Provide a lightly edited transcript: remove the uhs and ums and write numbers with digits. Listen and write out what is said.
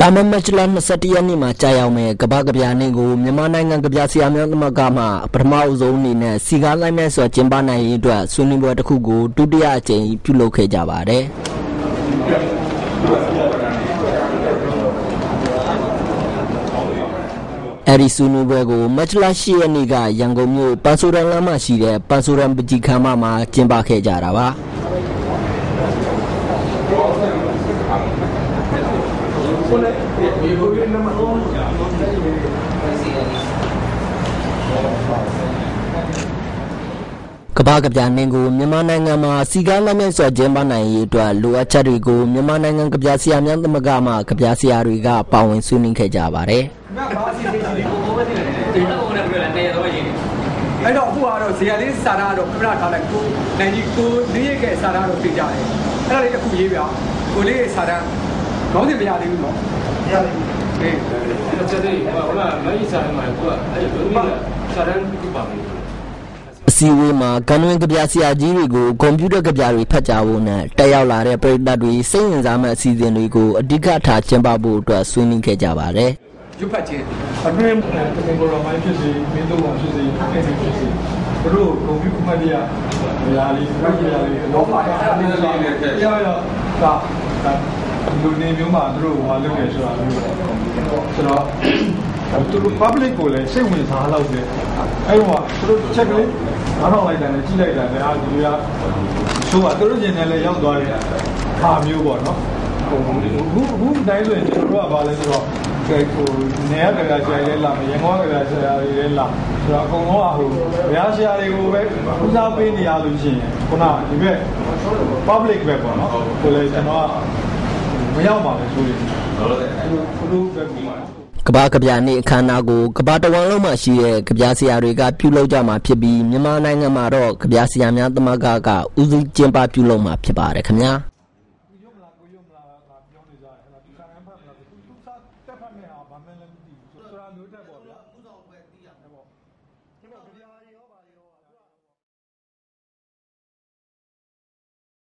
လာမယ့်မတ်လ21ရက်နေ့မှာကြာရောက်မယ်ကမ္ဘာကဗျာနေ့ကိုမြန်မာနိုင်ငံကဗျာဆရာများသမဂ္ဂမှပထမအဆုံးအနေနဲ့စီကားလိုက်မဲ့ဆိုကျင်းပနိုင်ရေးအတွက်ဆွေးနွေးပွဲတစ်ခုကိုဒုတိယအကြိမ်ပြုလုပ်ခဲ့ကြပါတယ်အဲဒီဆွေးနွေးပွဲကိုမတ်လ10ရက်နေ့ကရန်ကုန်မြို့ပန်ဆိုရန်လမ်းမှာရှိတဲ့ပန်ဆိုရန်ပကြီးခမ်းမမှာကျင်းပခဲ့ကြတာပါကမ္ဘာကဗျာနှင်းကိုမြန်မာနိုင်ငံမှာစီကားလက်မဲ့စွာကျင်းပနိုင်ရေးအတွက်လိုအပ်ချက်တွေကိုမြန်မာနိုင်ငံကဗျာဆရာများသမဂ္ဂမှကဗျာဆရာတွေကပါဝင်ဆွေးနွေးခဲ့ကြပါတယ်အဲ့တော့အခုကတော့ဇေယျလေးစာသားတော့ခဏထားလိုက်ကိုနိုင်ကြီးကိုလေးရဲ့ကစာသားတော့သိကြတယ်အဲ့ဒါလေးတစ်ခုရေးပြကိုလေးရဲ့စာသားခေါင်းစဉ်မရသေးဘူးနော်မရသေးဘူးအေးအဲ့ချက်လေးဟုတ်လားမင်းစာသားမှာကိုအဲ့ဒီလိုစာသားကိုပါမယ်အစည်းအဝေးမှာကန်ဝင်ကဗျာဆရာကြီးတွေကိုကွန်ပျူတာကဗျာတွေဖတ်ကြားဖို့နဲ့တက်ရောက်လာတဲ့ပရိသတ်တွေစိတ်ဝင်စားမဲ့အစီအစဉ်တွေကိုအဓိကထားကျင်းပဖို့အတွက်ဆွေးနွေးခဲ့ကြပါတယ်ရုပ်ဖတ်ခြင်းအတွင်းတမန်တော်မိုင်းဖြစ်စေမင်းတို့မှာဖြစ်စေအဲ့ဒီဖြစ်စေသူတို့ကွန်ပျူတာမှတ်ရရာလေးပြရလေးတော့ပါတယ်အဲ့ဒီလေးနဲ့ရရဒါလူနေမျိုးမှာသူတို့ဟောလုပ်နေဆိုတာမျိုးဆိုတော့သူတို့ public ကိုလည်းစိတ်ဝင်စားလောက်တယ်အဲ့တော့သူတို့ချက်ကလေးနားထောင်လိုက်တယ်နဲ့ကြည့်လိုက်တယ်လည်းဒီလိုရဆိုတော့သူတို့ကျင်တယ်လည်းရောက်သွားတယ်ဟာမျိုးပေါ့နော်အခုတိုင်းဆိုရင်ကျွန်တော်တို့ကဘာလဲဆိုတော့ဟိုနေရကကြာဆရာလေးလာမယ်ရန်ကုန်ကကြာဆရာလေးလည်းလာဆိုတော့အကုန်လုံးကဟိုဘုရားဆရာတွေကိုပဲဦးစားပေးနေရလို့ရှိရင်ခုနဒီဘက် public ပဲပေါ့နော်ကိုလည်းကျွန်တော်ကမရောက်ပါဘူးဆိုရင်သူတို့ပဲပုံမှန်ကမ္ဘာကဗျာနေ့အခမ်းအနားကိုကမ္ဘာတဝန်းလုံးမှာရှိတဲ့ကဗျာဆရာတွေကပြုလုပ်ကြမှာဖြစ်ပြီးမြန်မာနိုင်ငံမှာတော့ကဗျာဆရာများသမဂ္ဂကဦးစီးကျင်းပပြုလုပ်မှာဖြစ်ပါတယ်ခင်ဗျာတက်ဖတ်နေအောင်ဗာမန်လည်းမသိဘူးဆိုတာမျိုးတက်ပေါ့ဗျာဥဆောင်ပဲသိရမှာပေါ့ကျွန်တော်ကြပြားရော